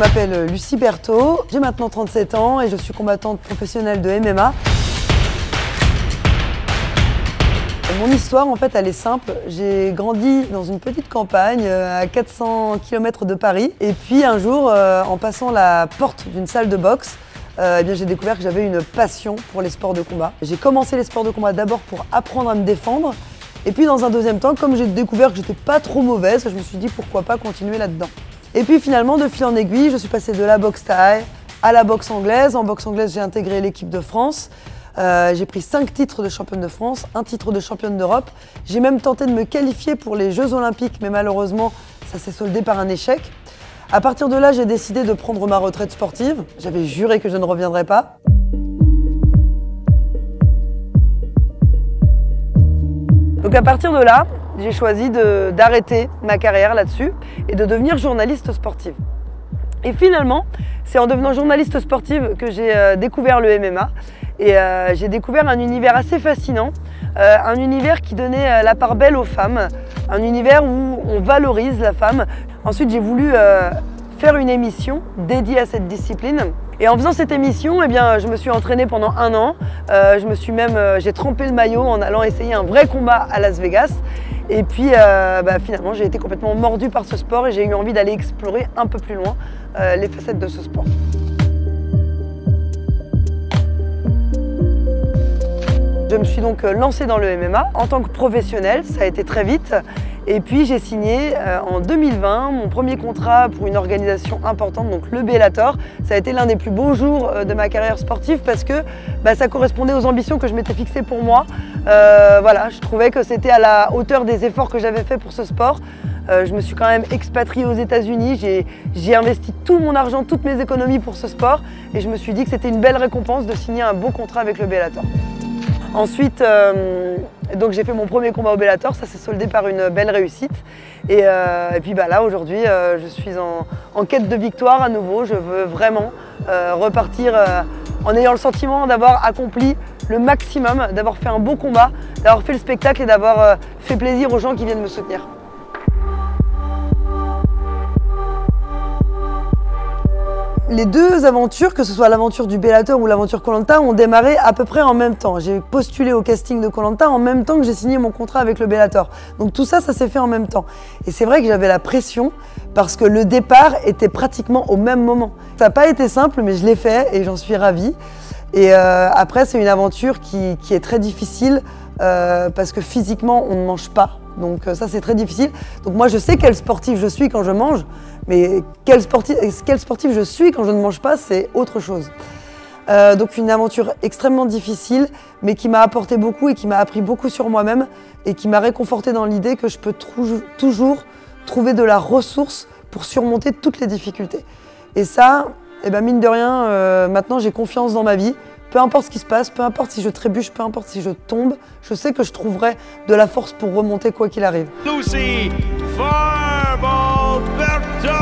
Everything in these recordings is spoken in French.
m'appelle Lucie Berthaud, j'ai maintenant 37 ans et je suis combattante professionnelle de MMA. Mon histoire, en fait, elle est simple. J'ai grandi dans une petite campagne à 400 km de Paris. Et puis un jour, en passant la porte d'une salle de boxe, j'ai découvert que j'avais une passion pour les sports de combat. J'ai commencé les sports de combat d'abord pour apprendre à me défendre. Et puis dans un deuxième temps, comme j'ai découvert que j'étais pas trop mauvaise, je me suis dit pourquoi pas continuer là-dedans. Et puis finalement, de fil en aiguille, je suis passée de la boxe thaï à la boxe anglaise. En boxe anglaise, j'ai intégré l'équipe de France. J'ai pris 5 titres de championne de France, 1 titre de championne d'Europe. J'ai même tenté de me qualifier pour les Jeux Olympiques, mais malheureusement, ça s'est soldé par un échec. À partir de là, j'ai décidé de prendre ma retraite sportive. J'avais juré que je ne reviendrais pas. Donc à partir de là, j'ai choisi d'arrêter ma carrière là-dessus et de devenir journaliste sportive. Et finalement, c'est en devenant journaliste sportive que j'ai découvert le MMA. Et j'ai découvert un univers assez fascinant, un univers qui donnait la part belle aux femmes, un univers où on valorise la femme. Ensuite, j'ai voulu faire une émission dédiée à cette discipline. Et en faisant cette émission, je me suis entraînée pendant 1 an. J'ai trempé le maillot en allant essayer un vrai combat à Las Vegas. Et puis finalement, j'ai été complètement mordue par ce sport et j'ai eu envie d'aller explorer un peu plus loin les facettes de ce sport. Je me suis donc lancée dans le MMA en tant que professionnelle, ça a été très vite. Et puis j'ai signé en 2020 mon premier contrat pour une organisation importante, donc le Bellator. Ça a été l'un des plus beaux jours de ma carrière sportive parce que ça correspondait aux ambitions que je m'étais fixées pour moi. Je trouvais que c'était à la hauteur des efforts que j'avais fait pour ce sport. Je me suis quand même expatriée aux États-Unis, j'ai investi tout mon argent, toutes mes économies pour ce sport et je me suis dit que c'était une belle récompense de signer un beau contrat avec le Bellator. Ensuite, j'ai fait mon premier combat au Bellator, ça s'est soldé par une belle réussite. Et puis là, aujourd'hui, je suis en quête de victoire à nouveau. Je veux vraiment repartir en ayant le sentiment d'avoir accompli le maximum, d'avoir fait un beau combat, d'avoir fait le spectacle et d'avoir fait plaisir aux gens qui viennent me soutenir. Les deux aventures, que ce soit l'aventure du Bellator ou l'aventure Koh Lanta, ont démarré à peu près en même temps. J'ai postulé au casting de Koh Lanta en même temps que j'ai signé mon contrat avec le Bellator. Donc tout ça, ça s'est fait en même temps. Et c'est vrai que j'avais la pression parce que le départ était pratiquement au même moment. Ça n'a pas été simple, mais je l'ai fait et j'en suis ravie. Et après, c'est une aventure qui est très difficile parce que physiquement, on ne mange pas. Donc ça, c'est très difficile. Donc moi, je sais quelle sportive je suis quand je mange, mais quelle sportive je suis quand je ne mange pas, c'est autre chose. Donc une aventure extrêmement difficile, mais qui m'a apporté beaucoup et qui m'a appris beaucoup sur moi-même et qui m'a réconfortée dans l'idée que je peux toujours trouver de la ressource pour surmonter toutes les difficultés. Et ça, mine de rien, maintenant j'ai confiance dans ma vie. Peu importe ce qui se passe, peu importe si je trébuche, peu importe si je tombe, je sais que je trouverai de la force pour remonter quoi qu'il arrive. Lucie Berthaud.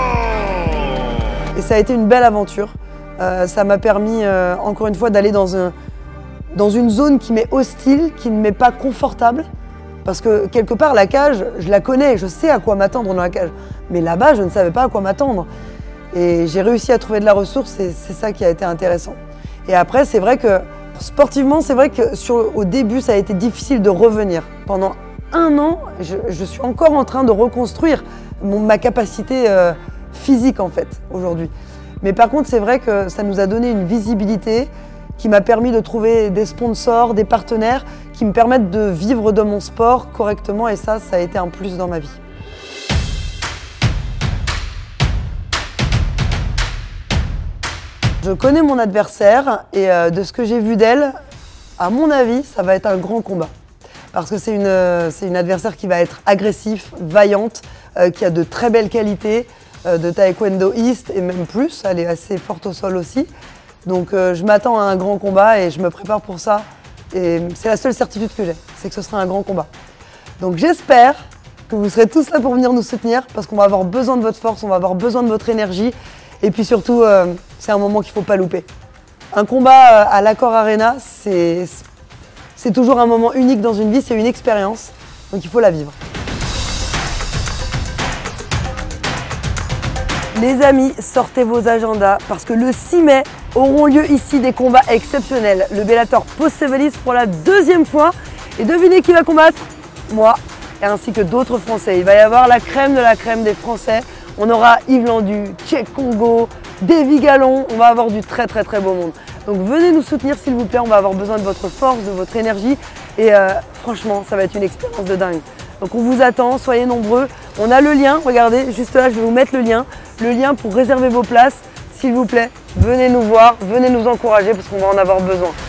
Et ça a été une belle aventure. Ça m'a permis, encore une fois, d'aller dans une zone qui m'est hostile, qui ne m'est pas confortable. Parce que quelque part, la cage, je la connais, je sais à quoi m'attendre dans la cage. Mais là-bas, je ne savais pas à quoi m'attendre. Et j'ai réussi à trouver de la ressource et c'est ça qui a été intéressant. Et après, c'est vrai que sportivement, c'est vrai que au début, ça a été difficile de revenir. Pendant 1 an, je suis encore en train de reconstruire ma capacité physique en fait, aujourd'hui. Mais par contre, c'est vrai que ça nous a donné une visibilité qui m'a permis de trouver des sponsors, des partenaires qui me permettent de vivre de mon sport correctement et ça a été un plus dans ma vie. Je connais mon adversaire et de ce que j'ai vu d'elle, à mon avis, ça va être un grand combat. Parce que c'est une adversaire qui va être agressive, vaillante, qui a de très belles qualités, de taekwondoïste et même plus, elle est assez forte au sol aussi. Donc je m'attends à un grand combat et je me prépare pour ça. Et c'est la seule certitude que j'ai, c'est que ce sera un grand combat. Donc j'espère que vous serez tous là pour venir nous soutenir parce qu'on va avoir besoin de votre force, on va avoir besoin de votre énergie. Et puis surtout, c'est un moment qu'il ne faut pas louper. Un combat à l'Accor Arena, c'est toujours un moment unique dans une vie, c'est une expérience, donc il faut la vivre. Les amis, sortez vos agendas parce que le 6 mai auront lieu ici des combats exceptionnels. Le Bellator Postsevelis pour la 2e fois. Et devinez qui va combattre? Moi, et ainsi que d'autres Français. Il va y avoir la crème de la crème des Français. On aura Yves Landu, Tchèque Congo, Davy Gallon. On va avoir du très beau monde. Donc venez nous soutenir s'il vous plaît. On va avoir besoin de votre force, de votre énergie. Et franchement, ça va être une expérience de dingue. Donc on vous attend, soyez nombreux. On a le lien, regardez, juste là, je vais vous mettre le lien pour réserver vos places. S'il vous plaît, venez nous voir, venez nous encourager parce qu'on va en avoir besoin.